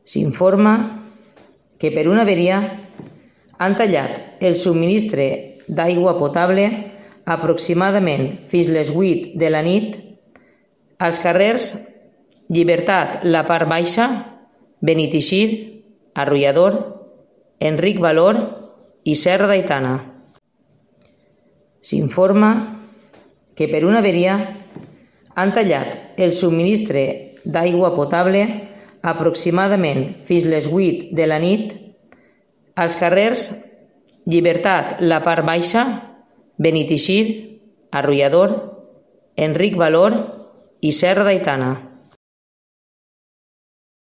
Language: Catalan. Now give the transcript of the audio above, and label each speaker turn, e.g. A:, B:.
A: S'informa que per una averia han tallat el subministre d'aigua potable aproximadament fins les 8 de la nit als carrers Llibertat, la part baixa, Beniteixir, Arrullador, Enric Valor i Serra d'Aitana. S'informa que per una averia han tallat el subministre d'aigua potable aproximadament fins les 8 de la nit als carrers Llibertat, la part baixa, Beniteixir, Arrullador, Enric Valor i Serra d'Aitana.